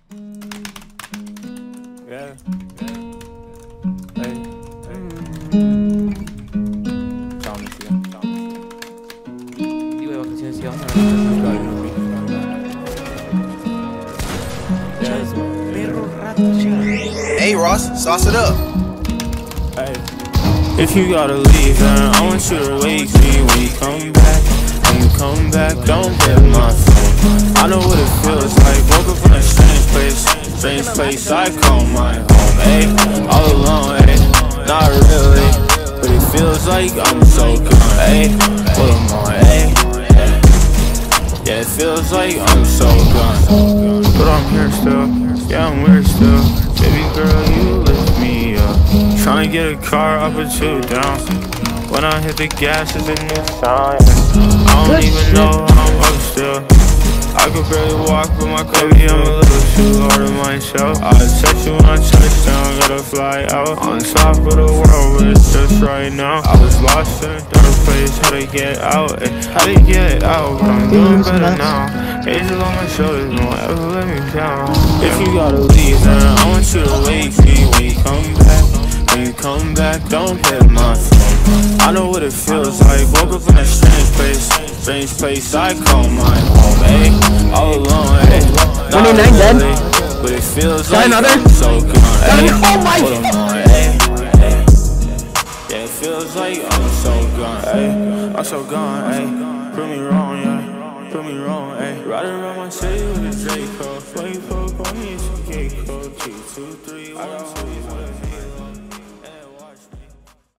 Yeah. Hey Ross, sauce it up. Hey. If you gotta leave, then I want you to wake me when you come back. When you come back, don't hit my phone. I know what it feels like. Woke up in a strange place I call my home. Hey, all alone, hey, not really, but it feels like I'm so gone. Hey, what am I? Hey, yeah, it feels like I'm so gone, but I'm here still. Yeah, I'm weird still. Baby girl, you lift me up. Tryna get a car up or two down. When I hit the gas, it's a new sound. I don't even know how I'm up still. I could barely walk, but my baby, I'm a little too hard on myself. I text you when I touch down, gotta fly out on top of the world, but it's just right now. I was lost in a dark place, how to get out, how to get out, but I'm doing better now. Angel on my shoulders, don't ever let me down. If you gotta leave, then I want you to wake me when you come back. When you come back, don't hit my phone. I know what it feels like. Woke up in a strange place I call my home. Hey, all alone, hey, not really, but it feels like I'm so gone. Hey, what am I? Hey, yeah, it feels like I'm so gone. Hey, I'm so gone. Hey, prove me wrong, yeah, prove me wrong. Hey, riding around my city with a Draco. Wait for me, it's a K code. 2, 2, 3, 1, 2.